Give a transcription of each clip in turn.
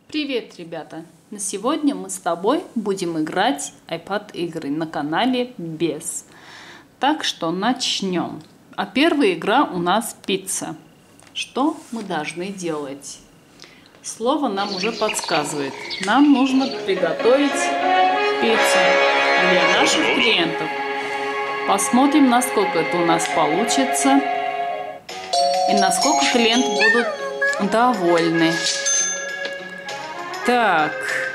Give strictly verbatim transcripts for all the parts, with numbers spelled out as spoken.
Привет, ребята! На сегодня мы с тобой будем играть iPad игры на канале Без. Так что начнем. А первая игра у нас пицца. Что мы должны делать? Слово нам уже подсказывает. Нам нужно приготовить пиццу для наших клиентов. Посмотрим, насколько это у нас получится и насколько клиенты будут довольны. Так,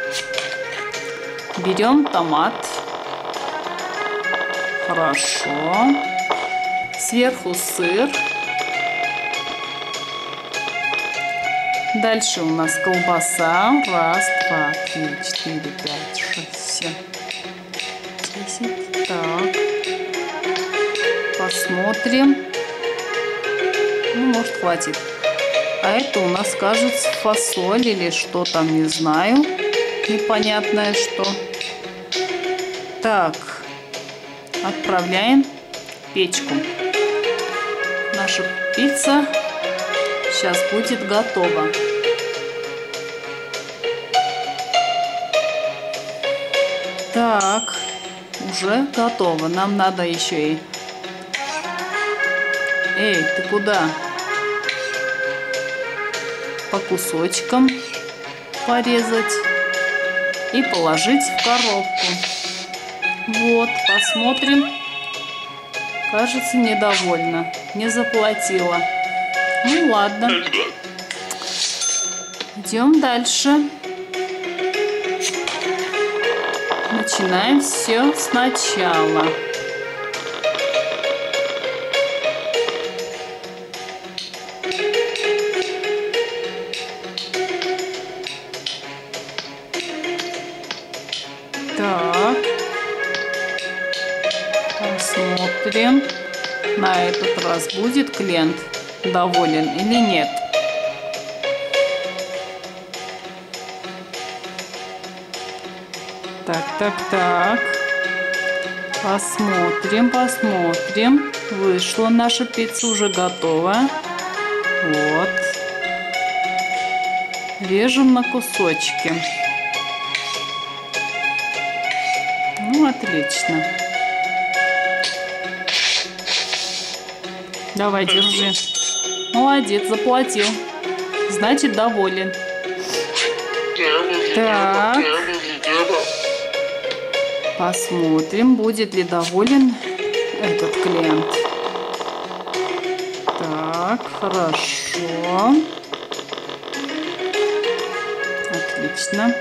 берем томат. Хорошо. Сверху сыр. Дальше у нас колбаса. Раз, два, три, четыре, пять, шесть, семь, десять. Так. Посмотрим. Ну, может, хватит. А это у нас, кажется, фасоль или что там, не знаю. Непонятное что. Так. Отправляем в печку. Наша пицца сейчас будет готова. Так. Уже готово. Нам надо еще и... Эй, ты куда? По кусочкам порезать и положить в коробку. Вот, посмотрим. Кажется, недовольна, не заплатила. Ну ладно. Идем дальше. Начинаем все сначала. Так, посмотрим, на этот раз будет клиент доволен или нет. Так, так, так, посмотрим, посмотрим. Вышла наша пицца, уже готова. Вот. Режем на кусочки. Ну, отлично. Давай, держи. Молодец, заплатил. Значит, доволен. Так. Посмотрим, будет ли доволен этот клиент. Так, хорошо. Отлично.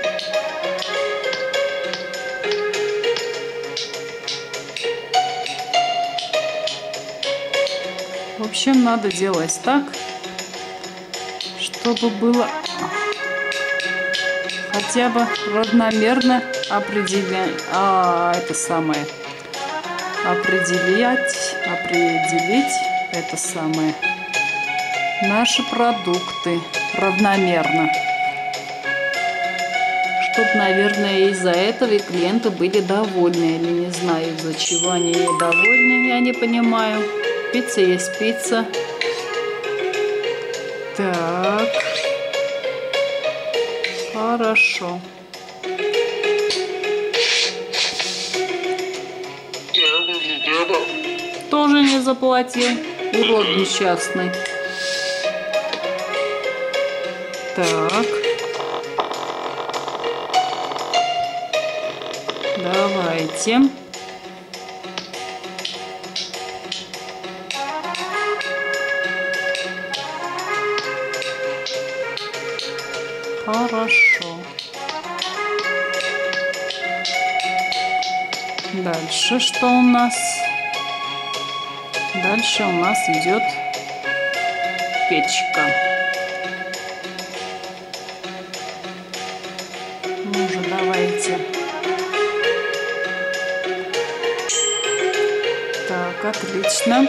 В общем, надо делать так, чтобы было хотя бы равномерно определять, а, это самое, определять, определить это самое, наши продукты равномерно. Чтоб, наверное, из-за этого и клиенты были довольны, или не знаю, из-за чего они недовольны, я не понимаю. Пицца есть пицца. Так. Хорошо. Тоже не заплатил. Урод несчастный. Так. Давайте. Хорошо. Дальше что у нас? Дальше у нас идет печка. Ну же, давайте. Так, отлично.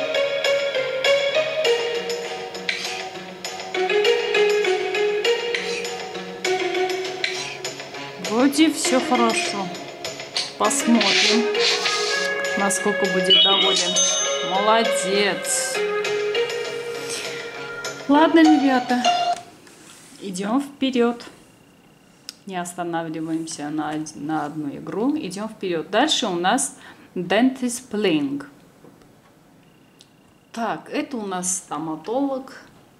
Вроде все хорошо. Посмотрим, насколько будет доволен. Молодец. Ладно, ребята, идем вперед. Не останавливаемся на, на одну игру, идем вперед. Дальше у нас Dentist Playing. Так, это у нас стоматолог,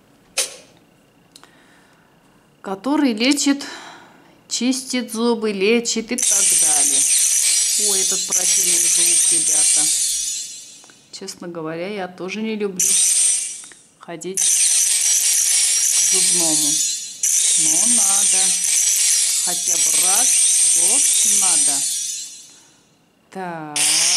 который лечит, чистит зубы, лечит и так далее. Ой, этот противный звук, ребята. Честно говоря, я тоже не люблю ходить к зубному. Но надо. Хотя бы раз в год надо. Так.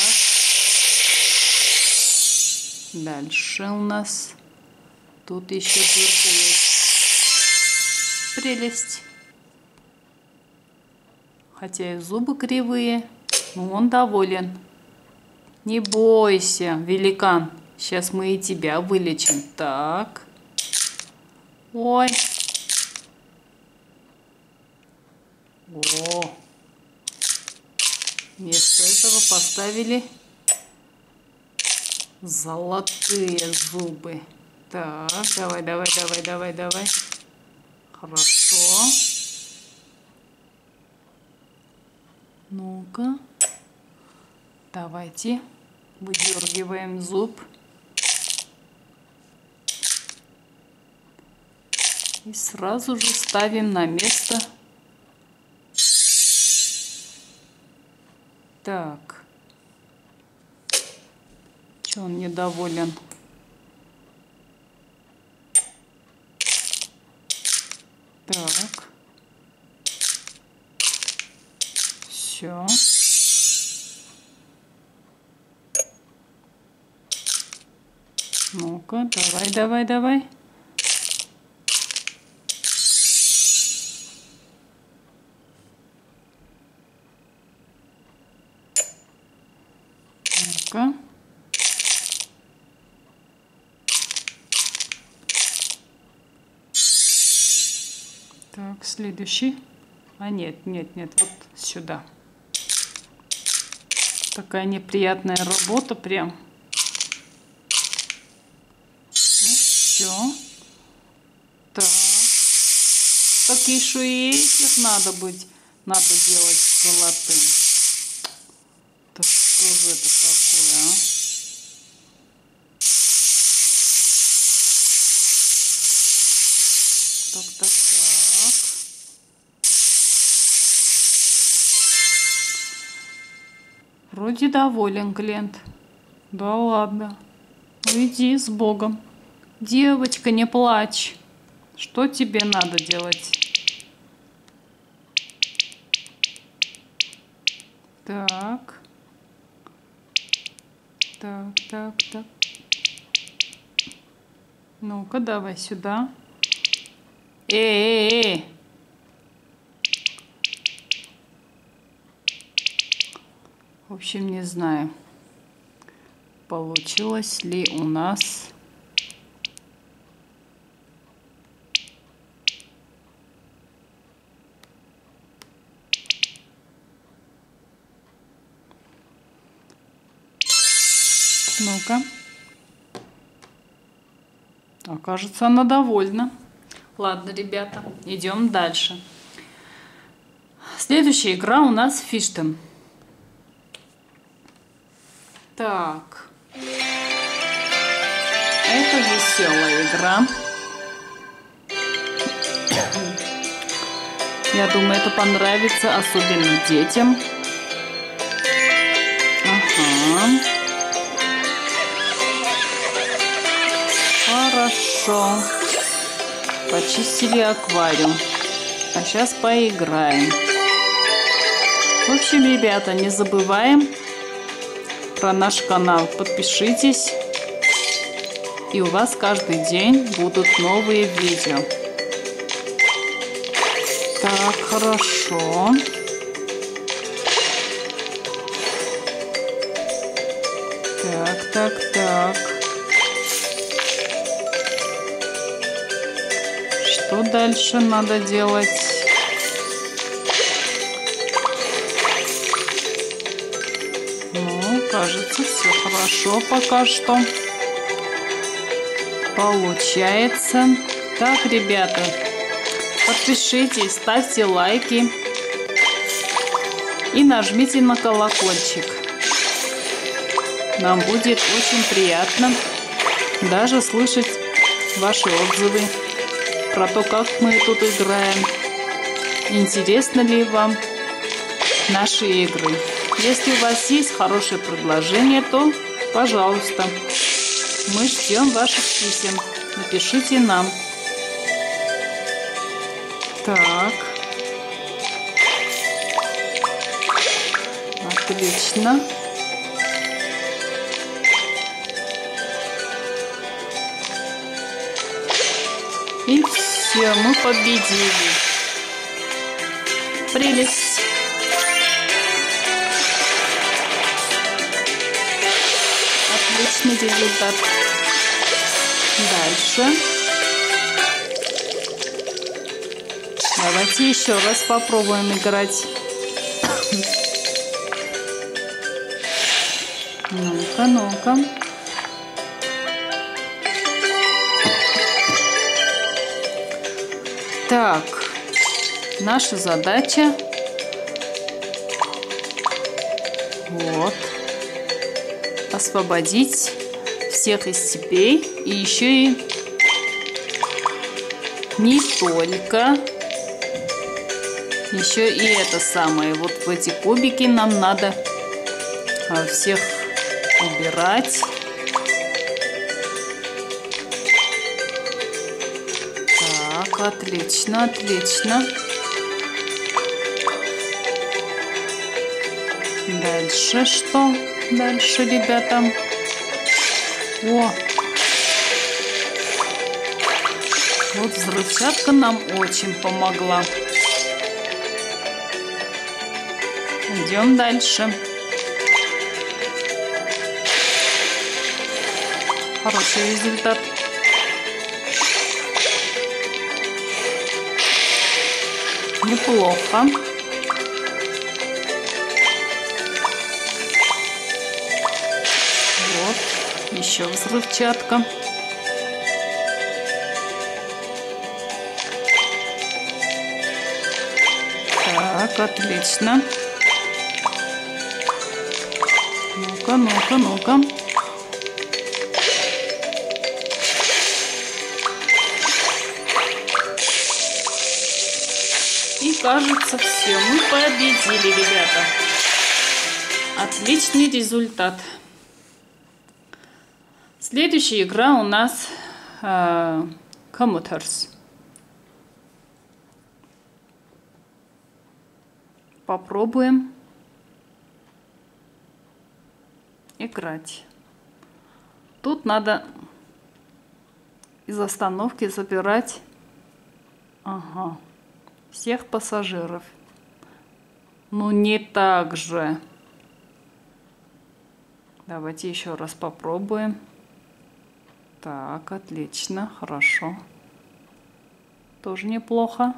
Дальше у нас тут еще дырка есть. Прелесть. Хотя и зубы кривые, но он доволен. Не бойся, великан. Сейчас мы и тебя вылечим. Так. Ой. О. Вместо этого поставили золотые зубы. Так, давай, давай, давай, давай, давай. Хорошо. Ну-ка. Давайте выдергиваем зуб. И сразу же ставим на место. Так. Че он недоволен? Так. Все. Ну-ка, давай, давай, давай. Ну-ка. Так, следующий. А нет, нет, нет, вот сюда. Такая неприятная работа прям. Ну, все. Так. Так еще и этих надо быть, надо делать золотым. Так что же это такое, а? Так, так, так. Вроде доволен клиент. Да ладно. Ну иди с Богом. Девочка, не плачь. Что тебе надо делать? Так. Так, так, так. Ну-ка, давай сюда. Эй-эй-эй! В общем, не знаю, получилось ли у нас. Ну-ка. Окажется, она довольна. Ладно, ребята, идем дальше. Следующая игра у нас Фиштем. Так. Это веселая игра. Я думаю, это понравится особенно детям. Ага. Хорошо. Почистили аквариум. А сейчас поиграем. В общем, ребята, не забываем про наш канал. Подпишитесь. И у вас каждый день будут новые видео. Так, хорошо. Так, так, так. Что дальше надо делать? Ну, кажется, все хорошо пока что получается. Так, ребята, Подпишитесь, ставьте лайки и нажмите на колокольчик. Нам будет очень приятно даже слышать ваши отзывы про то, как мы тут играем. Интересно ли вам наши игры? Если у вас есть хорошее предложение, то, пожалуйста, мы ждем ваших писем. Напишите нам. Так. Отлично. И все, мы победили. Прелесть. Отличный результат. Дальше. Давайте еще раз попробуем играть. Ну-ка, ну-ка. Так, наша задача вот освободить всех из цепей, и еще и не только, еще и это самое, вот в эти кубики нам надо всех убирать. Так, отлично, отлично. Дальше что? Дальше, ребята. О! Вот взрывчатка нам очень помогла. Идем дальше. Хороший результат. Неплохо. Вот, еще взрывчатка. Так, отлично. Ну-ка, ну-ка, ну-ка. И кажется, все, мы победили, ребята. Отличный результат. Следующая игра у нас э, Commuters. Попробуем играть. Тут надо из остановки забирать ага, всех пассажиров. Ну не так же. Давайте еще раз попробуем. Так, отлично, хорошо. Тоже неплохо.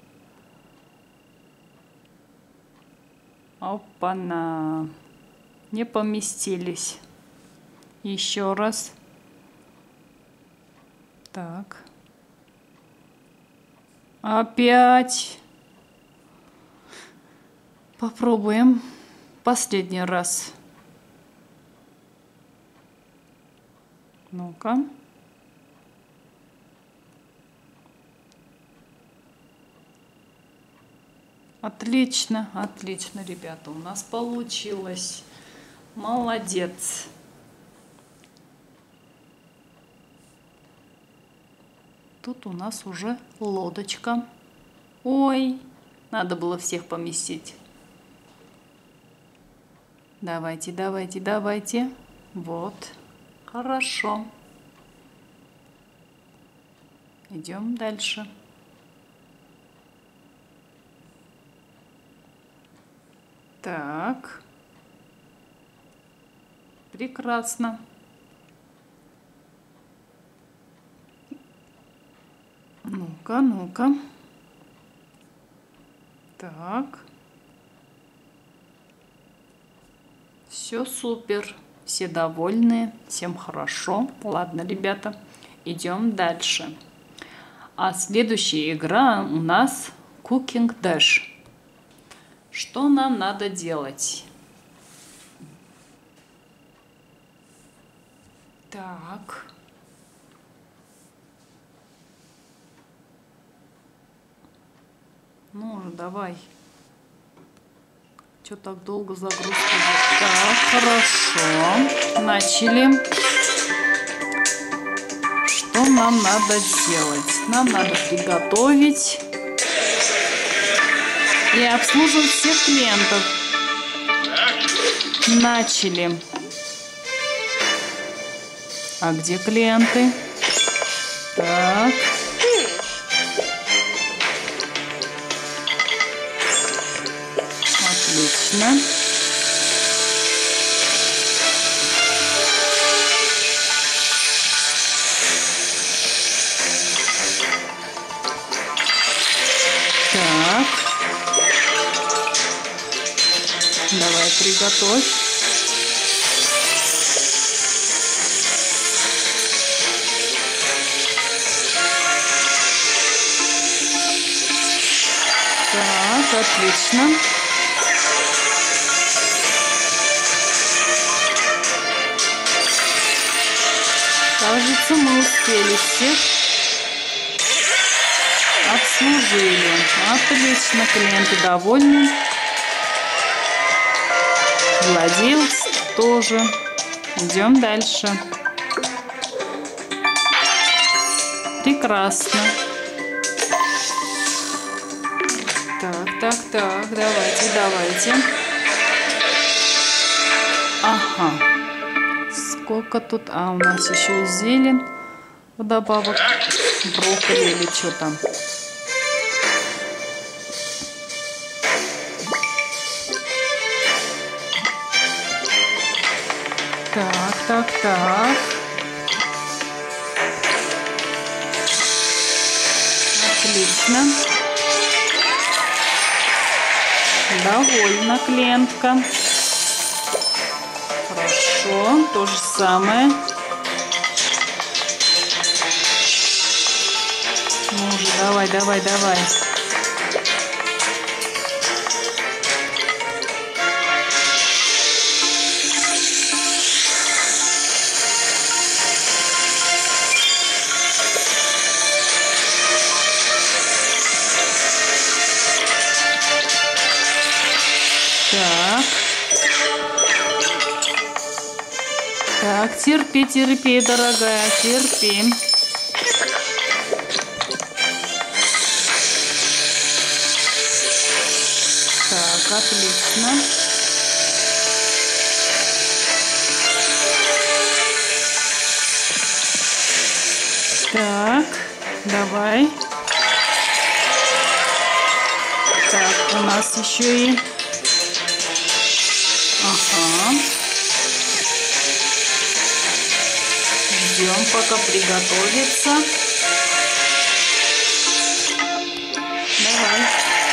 Опа-на. Не поместились. Еще раз. Так. Опять. Попробуем последний раз. Ну-ка. Отлично, отлично, ребята, у нас получилось. Молодец. Тут у нас уже лодочка. Ой, надо было всех поместить. Давайте, давайте, давайте. Вот, хорошо. Идем дальше. Так. Прекрасно. Ну-ка, ну-ка. Так. Все супер. Все довольны. Всем хорошо. Ладно, ребята, идем дальше. А следующая игра у нас Cooking Dash. Что нам надо делать? Так. Ну, давай. Что так долго загрузка? Так, хорошо. Начали. Что нам надо сделать? Нам надо приготовить и обслуживать всех клиентов. Начали. А где клиенты? Так. Отлично. Так. Давай приготовь. Так, отлично. Кажется, мы успели всех обслужили. Отлично, клиенты довольны. Владелец тоже. Идем дальше. Прекрасно. Так, так, так, давайте, давайте. Ага. Сколько тут? А, у нас еще и зелень вдобавок. Брокколи или что там. Так, так, так. Отлично. Довольна клиентка. Хорошо, то же самое. Ну уже, давай, давай, давай. Так. Так, терпи, терпи, дорогая, терпи. Так, отлично. Так, давай. Так, у нас еще и... Ага. Ждем, пока приготовится. Давай.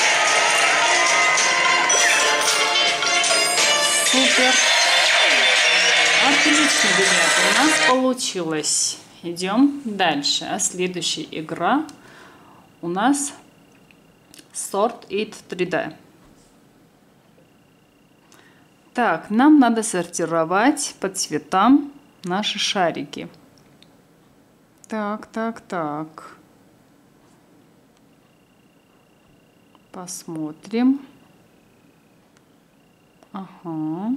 Супер. Отлично, ребята, у нас получилось. Идем дальше. А следующая игра у нас Sort It три дэ. Так, нам надо сортировать по цветам наши шарики. Так, так, так. Посмотрим. Ага.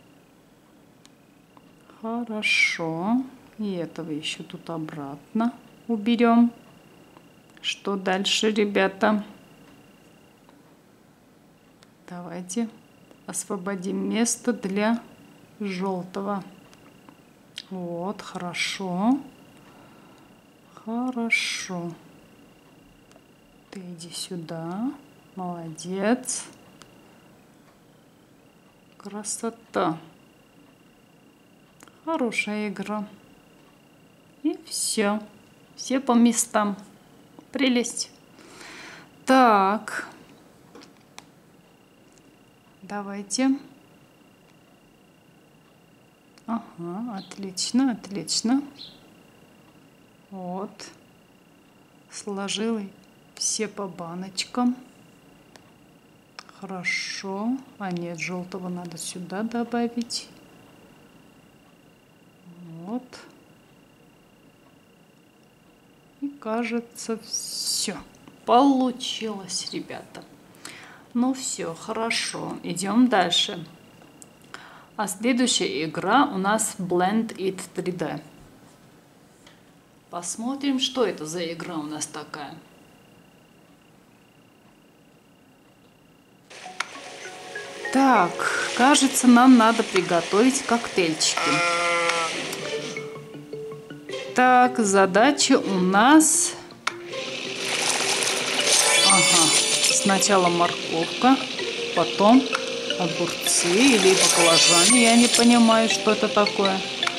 Хорошо. И этого еще тут обратно уберем. Что дальше, ребята? Давайте освободим место для желтого. Вот, хорошо. Хорошо. Ты иди сюда. Молодец. Красота. Хорошая игра. И все. Все по местам. Прелесть. Так. Давайте. Ага, отлично, отлично. Вот. Сложила все по баночкам. Хорошо. А нет, желтого надо сюда добавить. Вот. И кажется, все. Получилось, ребята. Ну все, хорошо. Идем дальше. А следующая игра у нас Blend It три дэ. Посмотрим, что это за игра у нас такая. Так, кажется, нам надо приготовить коктейльчики. Так, задача у нас... Ага, сначала морковка, потом огурцы или баклажаны. Я не понимаю, что это такое.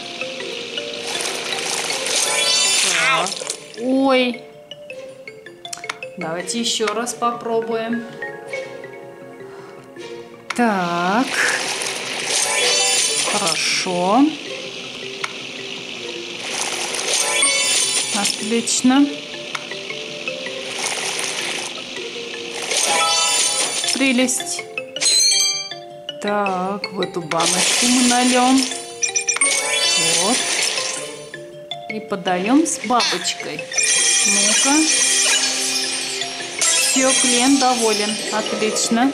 Так. Ой. Давайте еще раз попробуем. Так. Хорошо. Отлично. Прелесть. Так, в эту баночку мы нальем. Вот. И подаем с бабочкой. Ну-ка. Все, клиент доволен. Отлично.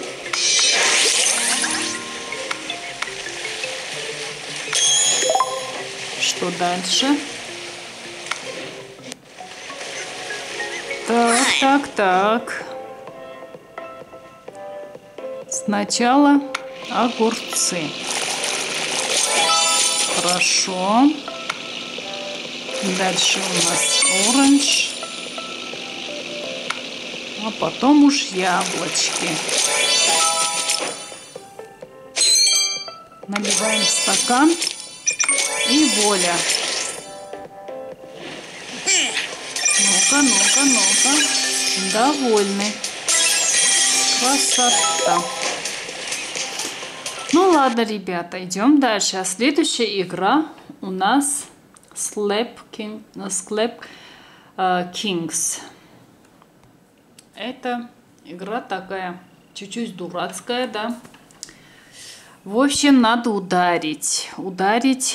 Что дальше? Так, так, так. Сначала огурцы. Хорошо. Дальше у нас оранж. А потом уж яблочки. Наливаем в стакан. И воля. Ну-ка, ну-ка, ну-ка. Довольны. Красота. Ну ладно, ребята, идем дальше. А следующая игра у нас Slap King, Slap uh, Kings. Это игра такая чуть-чуть дурацкая, да. В общем, надо ударить. Ударить.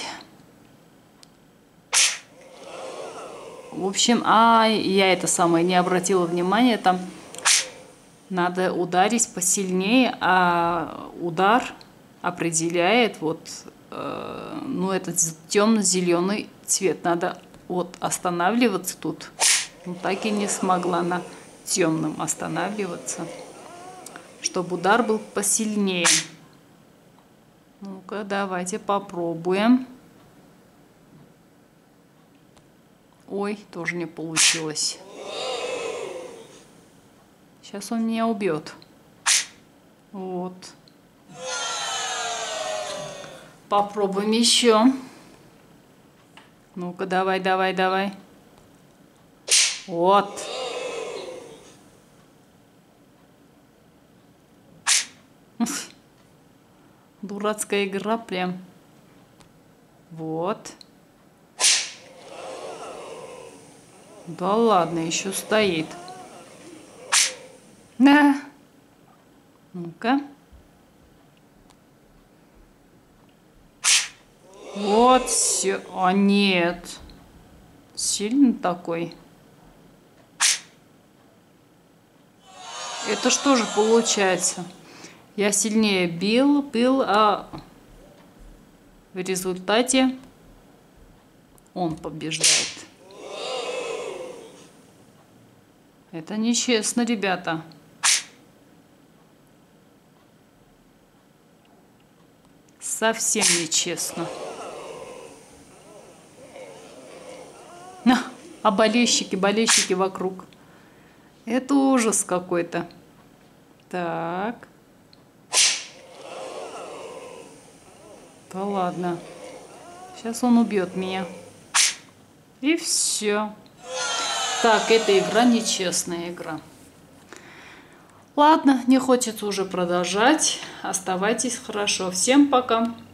В общем, а я это самое не обратила внимания. Там надо ударить посильнее, а удар определяет вот, э, ну, этот темно-зеленый цвет. Надо вот останавливаться тут. Ну, так и не смогла на темном останавливаться, чтобы удар был посильнее. Ну-ка, давайте попробуем. Ой, тоже не получилось. Сейчас он меня убьет. Вот. Попробуем еще. Ну-ка, давай, давай, давай. Вот. Дурацкая игра прям. Вот. Да ладно, еще стоит. Да. Ну-ка. Вот все. А нет. Сильный такой. Это что же получается? Я сильнее бил, бил, а в результате он побеждает. Это нечестно, ребята. Совсем нечестно. А болельщики, болельщики вокруг. Это ужас какой-то. Так. Да ладно. Сейчас он убьет меня. И все. Так, эта игра нечестная игра. Ладно, не хочется уже продолжать. Оставайтесь хорошо. Всем пока.